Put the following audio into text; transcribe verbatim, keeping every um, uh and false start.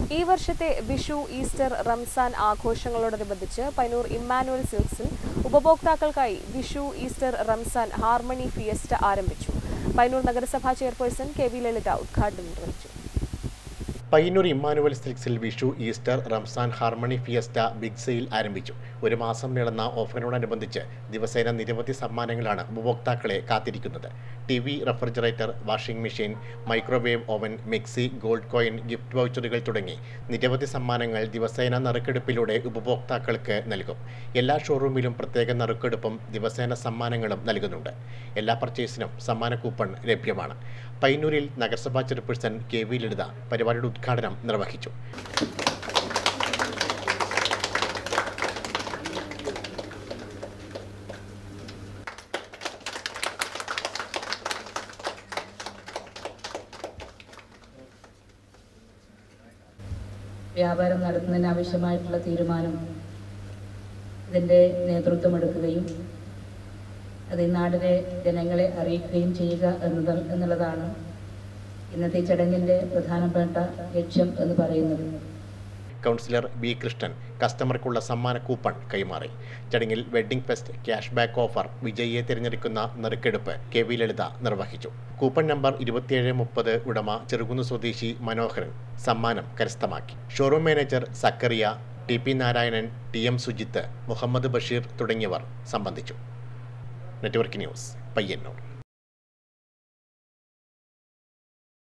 ഈ വർഷത്തെ വിഷു, ഈസ്റ്റർ, റംസാൻ ആഘോഷങ്ങളോടനുബന്ധിച്ച് പയ്യന്നൂർ ഇമ്മാനുവൽ സിൽക്സിൽ ഉപഭോക്താക്കൾക്കായി Vishu, Easter, Ramzan harmony fiesta ആരംഭിച്ചു. പയ്യന്നൂർ നഗരസഭാ ചെയർപേഴ്സൺ കെ വി ലളിത ഉദ്ഘാടനം നിർവഹിച്ചു. പയ്യന്നൂർ ഇമ്മാനുവൽ സിൽക്സിൽ Vishu, Easter, Ramzan harmony fiesta big sale ആരംഭിച്ചു. ഒരു മാസം നീളുന്ന ഓഫറിനോടനുബന്ധിച്ച് ദിവസേന നിരവധി സമ്മാനങ്ങളാണ് ഉപഭോക്താക്കളെ കാത്തിരിക്കുന്നത്. T V, refrigerator, washing machine, microwave oven, mixie, gold coin, gift വൗച്ചറുകൾ തുടങ്ങി നിരവധി സമ്മാനങ്ങൾ ദിവസേന നറുക്കെടുപ്പിലൂടെ ഉപഭോക്താക്കൾക്ക് നൽകും. എല്ലാ ഷോറൂമിലും പ്രത്യേക നറുക്കെടുപ്പും ദിവസേന സമ്മാനങ്ങളും നൽകുന്നുണ്ട്. എല്ലാ പർച്ചേസിനും സമ്മാന കൂപ്പൺ ലഭ്യമാണ്. പയ്യന്നൂരിൽ നഗരസഭാ ചെയർപേഴ്സൺ കെ വി ലളിത പരിപാടിയുടെ ഉദ്ഘാടനം നിർവഹിച്ചു. വ്യാപാരം നടത്തുന്നതിന് ആവശ്യമായിട്ടുള്ള തീരുമാനം ഇതിൻ്റെ നേതൃത്വമെടുക്കുകയും അത് നാടിനെ ജനങ്ങളെ അറിയിക്കുകയും ചെയ്യുക എന്നത് എന്നുള്ളതാണ് ഇന്നത്തെ ചടങ്ങിൻ്റെ പ്രധാനപ്പെട്ട ലക്ഷ്യം എന്ന് പറയുന്നത്. കൗൺസിലർ ബി കൃഷ്ണൻ കസ്റ്റമർക്കുള്ള സമ്മാന കൂപ്പൺ കൈമാറി. ചടങ്ങിൽ wedding fest cash back offer വിജയിയെ തിരഞ്ഞെടുക്കുന്ന നറുക്കെടുപ്പ് കെ വി ലളിത നിർവഹിച്ചു. കൂപ്പൺ നമ്പർ ഇരുപത്തിയേഴ് മുപ്പത് ഉടമ ചെറുകുന്ന് സ്വദേശി മനോഹരൻ സമ്മാനം കരസ്ഥമാക്കി. Showroom manager Zakariya, T P Narayanan, T M Sujith, Muhammad Basheer തുടങ്ങിയവർ സംബന്ധിച്ചു. Network news, Payyanur.